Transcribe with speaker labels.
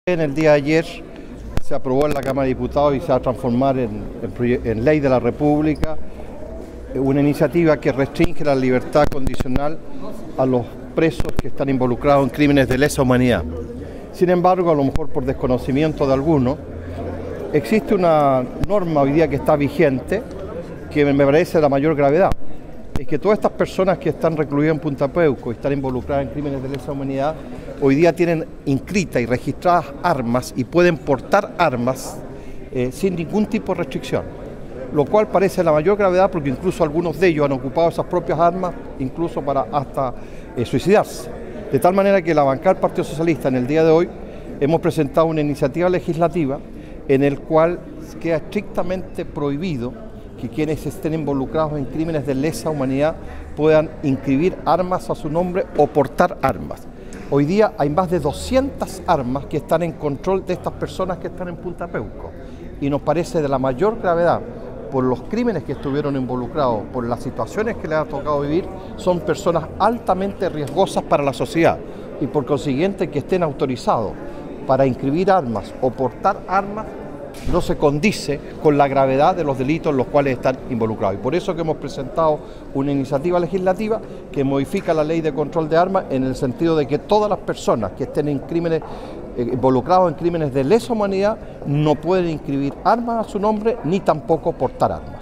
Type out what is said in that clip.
Speaker 1: En el día de ayer se aprobó en la Cámara de Diputados y se va a transformar en ley de la República una iniciativa que restringe la libertad condicional a los presos que están involucrados en crímenes de lesa humanidad. Sin embargo, a lo mejor por desconocimiento de algunos, existe una norma hoy día que está vigente que me parece de la mayor gravedad. Es que todas estas personas que están recluidas en Punta Peuco y están involucradas en crímenes de lesa humanidad, hoy día tienen inscritas y registradas armas y pueden portar armas sin ningún tipo de restricción, lo cual parece la mayor gravedad porque incluso algunos de ellos han ocupado esas propias armas incluso para hasta suicidarse. De tal manera que la bancada del Partido Socialista en el día de hoy hemos presentado una iniciativa legislativa en el cual queda estrictamente prohibido que quienes estén involucrados en crímenes de lesa humanidad puedan inscribir armas a su nombre o portar armas. Hoy día hay más de 200 armas que están en control de estas personas que están en Punta Peuco y nos parece de la mayor gravedad por los crímenes que estuvieron involucrados, por las situaciones que les ha tocado vivir, son personas altamente riesgosas para la sociedad y por consiguiente que estén autorizados para inscribir armas o portar armas no se condice con la gravedad de los delitos en los cuales están involucrados. Y por eso que hemos presentado una iniciativa legislativa que modifica la ley de control de armas en el sentido de que todas las personas que estén en crímenes, involucrados en crímenes de lesa humanidad no pueden inscribir armas a su nombre ni tampoco portar armas.